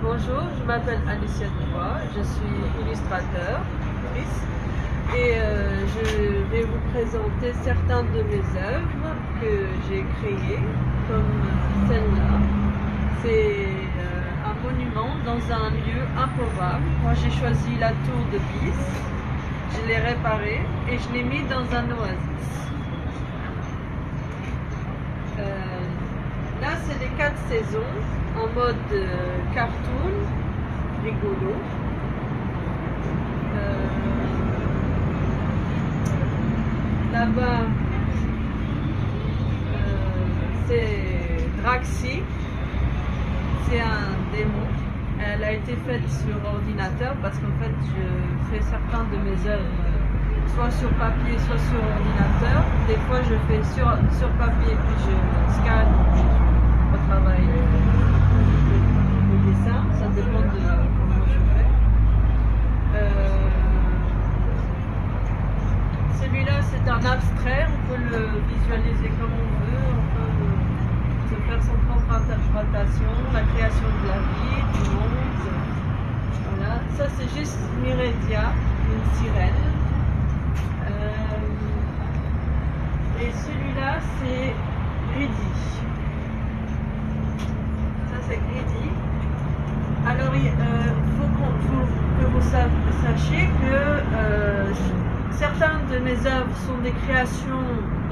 Bonjour, je m'appelle Alicia Dubois, je suis illustratrice et je vais vous présenter certaines de mes œuvres que j'ai créées, comme celle-là. C'est un monument dans un lieu improbable. Moi j'ai choisi la tour de Pise, je l'ai réparée et je l'ai mis dans un oasis. Là c'est les 4 saisons en mode cartoon, rigolo. Là-bas, c'est Draxi, c'est un démon. Elle a été faite sur ordinateur parce qu'en fait, je fais certains de mes œuvres soit sur papier, soit sur ordinateur. Des fois, je fais sur papier, puis je scanne, je retravaille le dessin. Ça dépend de comment je fais. Celui-là, c'est un abstrait, on peut le visualiser comme on veut, on peut se faire son propre interprétation, la création de la vie, du monde. Voilà, ça c'est juste Miredia, une sirène. Et celui-là, c'est Gridi. Ça c'est Gridi. Alors, il faut que vous sachiez que certaines de mes œuvres sont des créations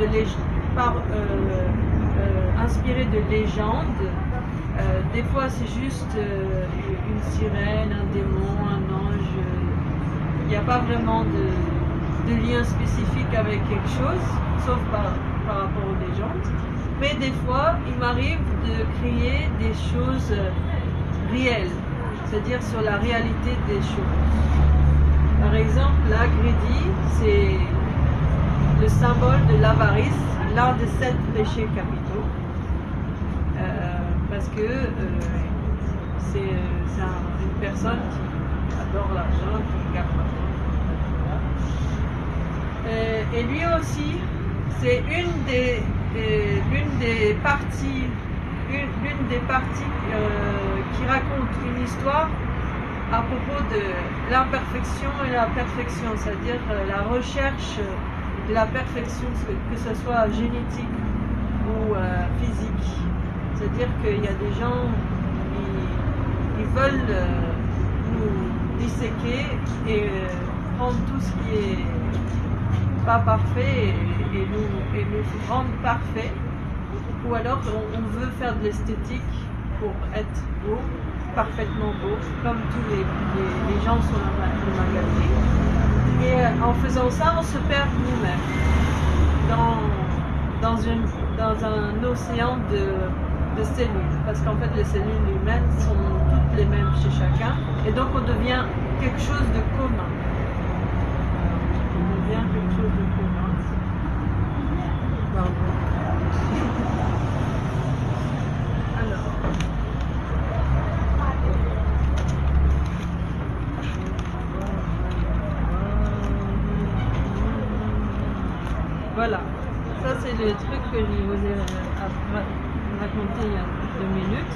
inspirées de légendes. Des fois, c'est juste une sirène, un démon, un ange. Il n'y a pas vraiment de lien spécifique avec quelque chose, sauf par rapport aux légendes. Mais des fois, il m'arrive de créer des choses réelles, c'est-à-dire sur la réalité des choses. Par exemple, la Gridi, c'est le symbole de l'avarice, l'un des 7 péchés capitaux, parce que c'est une personne qui adore l'argent, qui garde l'argent. Et lui aussi, c'est l'une des parties qui raconte une histoire à propos de l'imperfection et la perfection, c'est-à-dire la recherche de la perfection, que ce soit génétique ou physique. C'est-à-dire qu'il y a des gens qui veulent nous disséquer et prendre tout ce qui est pas parfait et nous rendre parfait. Ou alors on veut faire de l'esthétique pour être beau, parfaitement beau, comme tous les gens sur le magazine. Et en faisant ça, on se perd nous-mêmes dans un océan de cellules. Parce qu'en fait, les cellules humaines sont toutes les mêmes chez chacun. Et donc, on devient quelque chose de commun. On devient quelque chose de commun. Pardon. Voilà, ça c'est le truc que je vous ai raconté il y a 2 minutes.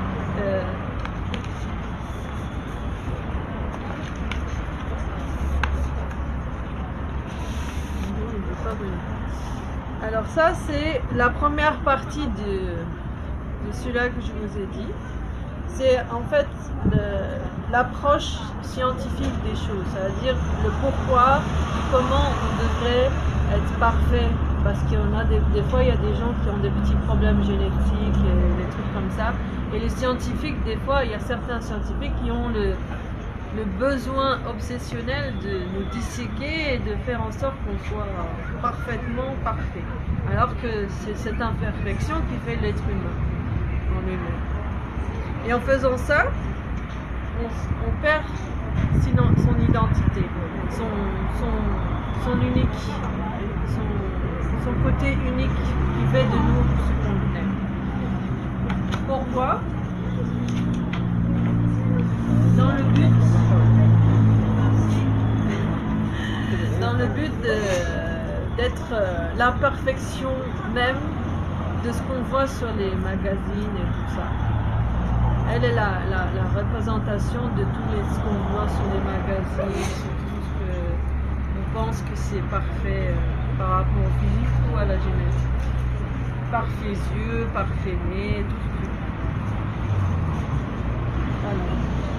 Alors ça c'est la première partie de celui-là que je vous ai dit. C'est en fait l'approche scientifique des choses, c'est-à-dire le pourquoi, comment on devrait être parfait, parce qu'il y en a des fois il y a des gens qui ont des petits problèmes génétiques et des trucs comme ça, et les scientifiques, des fois il y a certains scientifiques qui ont le besoin obsessionnel de nous disséquer et de faire en sorte qu'on soit parfaitement parfait, alors que c'est cette imperfection qui fait l'être humain en lui-même. Et en faisant ça, on perd son identité, son unique, son côté unique qui fait de nous ce qu'on est. Pourquoi? Dans le but d'être l'imperfection même de ce qu'on voit sur les magazines et tout ça. elle est la représentation de ce qu'on voit sur les magazines, sur tout ce que on pense que c'est parfait par rapport au physique ou à la génétique. Parfaits yeux, parfait nez, tout ce que... Voilà.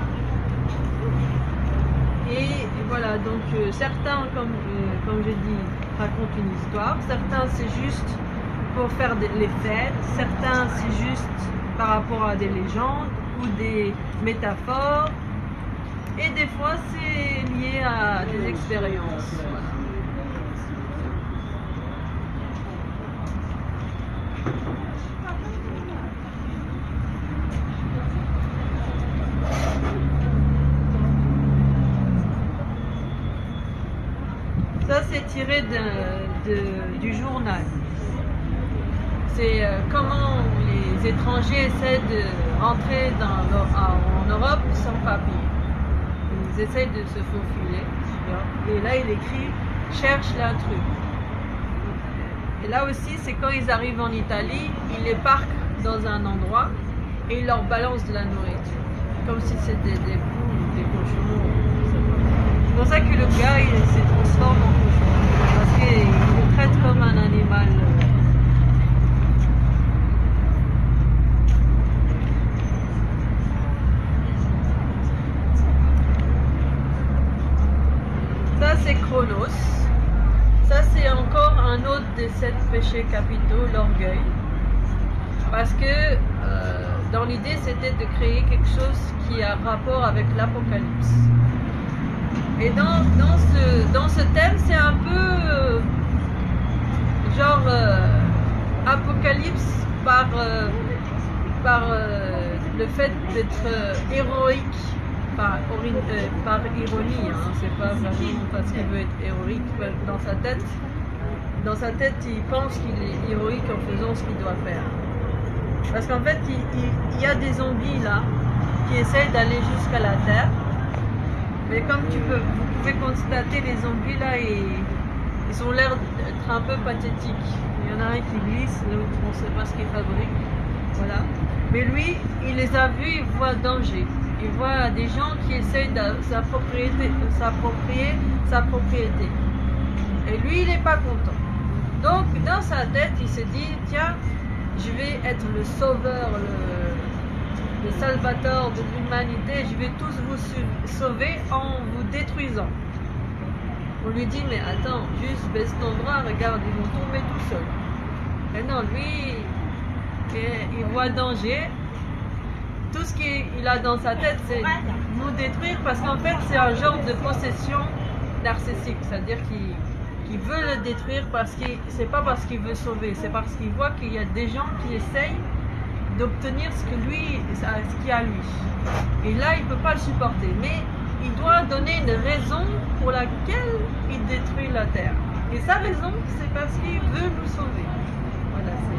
Et voilà, donc certains, comme je dis, racontent une histoire, certains c'est juste pour faire les fêtes, certains c'est juste par rapport à des légendes ou des métaphores, et des fois c'est lié à des expériences. Voilà. Ça c'est tiré du journal. C'est comment les étrangers essaient de rentrer en Europe sans papier. Ils essayent de se faufiler. Et là il écrit « cherche l'intrus ». Et là aussi c'est quand ils arrivent en Italie, ils les parquent dans un endroit et ils leur balancent de la nourriture. Comme si c'était des poules ou des cochons. C'est pour ça que le gars il se transforme en cochon. Parce qu'il le traite comme un animal. Ça c'est Chronos. Ça c'est encore un autre des 7 péchés capitaux, l'orgueil. Parce que dans l'idée c'était de créer quelque chose qui a rapport avec l'Apocalypse. Et dans ce thème c'est un peu genre Apocalypse par le fait d'être héroïque. Par ironie, hein. C'est pas vraiment parce qu'il veut être héroïque dans sa tête il pense qu'il est héroïque en faisant ce qu'il doit faire, parce qu'en fait il y a des zombies là qui essayent d'aller jusqu'à la terre, mais comme vous pouvez constater, les zombies là ils ont l'air d'être un peu pathétiques. Il y en a un qui glisse, l'autre on ne sait pas ce qu'il fabrique, voilà. Mais lui il les a vus, il voit danger. Il voit des gens qui essayent de s'approprier sa propriété. Et lui, il n'est pas content. Donc, dans sa tête, il se dit, tiens, je vais être le sauveur, le salvateur de l'humanité, je vais tous vous sauver en vous détruisant. On lui dit, mais attends, juste baisse ton bras, regarde, ils vont tomber tout seuls. Et non, lui, il voit danger. Tout ce qu'il a dans sa tête, c'est nous détruire, parce qu'en fait, c'est un genre de possession narcissique. C'est-à-dire qu'il veut le détruire parce que c'est pas parce qu'il veut sauver, c'est parce qu'il voit qu'il y a des gens qui essayent d'obtenir ce qu'il y a à lui. Et là, il peut pas le supporter. Mais il doit donner une raison pour laquelle il détruit la terre. Et sa raison, c'est parce qu'il veut nous sauver. Voilà, c'est...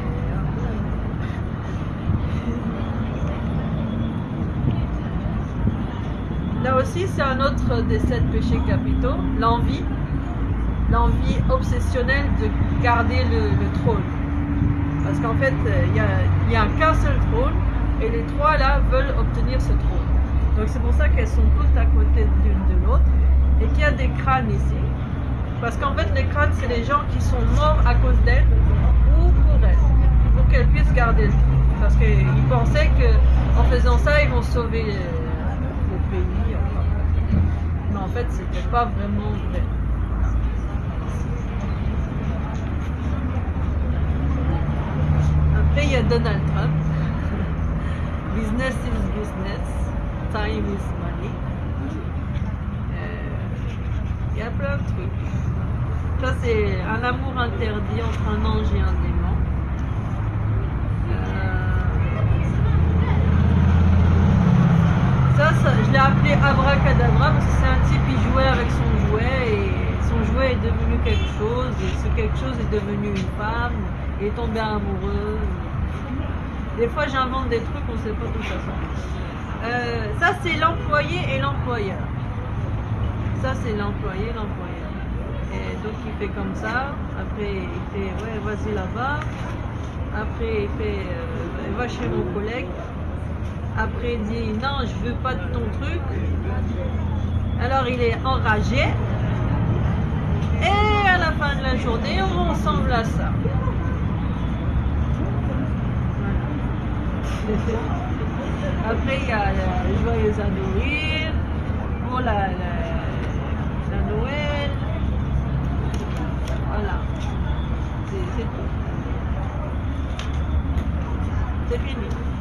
Là aussi, c'est un autre des 7 péchés capitaux, l'envie. L'envie obsessionnelle de garder le trône. Parce qu'en fait, il n'y a qu'un seul trône, et les 3 là veulent obtenir ce trône. Donc c'est pour ça qu'elles sont toutes à côté l'une de l'autre, et qu'il y a des crânes ici. Parce qu'en fait, les crânes, c'est les gens qui sont morts à cause d'elles, ou pour elles, pour qu'elles puissent garder le trône. Parce qu'ils pensaient qu'en faisant ça, ils vont sauver le pays. Mais en fait, c'était pas vraiment vrai. Après, il y a Donald Trump. Business is business, time is money. Il y a plein de trucs. Ça, c'est un amour interdit entre un ange et un démon. Ça, je l'ai appelé abracadabra parce que c'est un type qui jouait avec son jouet et son jouet est devenu quelque chose, et ce quelque chose est devenu une femme, il est tombé amoureux. Des fois j'invente des trucs, on ne sait pas tout ça. Ça c'est l'employé et l'employeur. Ça c'est l'employé et l'employeur. Et donc il fait comme ça, après il fait ouais vas-y là-bas, après il fait va chez mon collègue. Après il dit non, je veux pas de ton truc. Alors il est enragé. Et à la fin de la journée, on ressemble à ça. Voilà. Après il y a le joyeux à nourrir pour la Noël. Voilà. C'est tout. C'est fini.